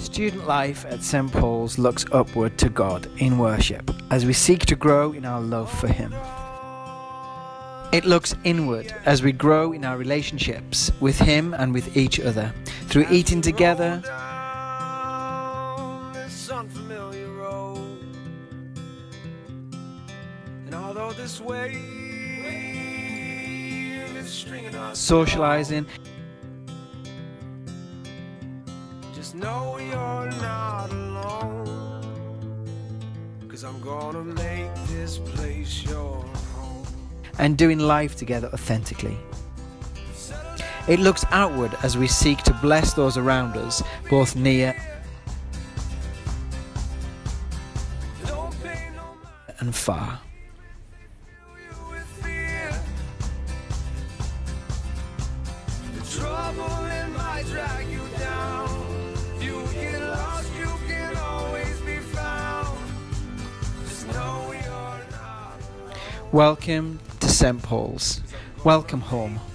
Student life at St Paul's looks upward to God in worship as we seek to grow in our love for Him. It looks inward as we grow in our relationships with Him and with each other through eating together, socializing. Just know you're not alone, 'cause I'm gonna make this place your home. And doing life together authentically. It looks outward as we seek to bless those around us, both near and far. Welcome to St Paul's. Welcome home.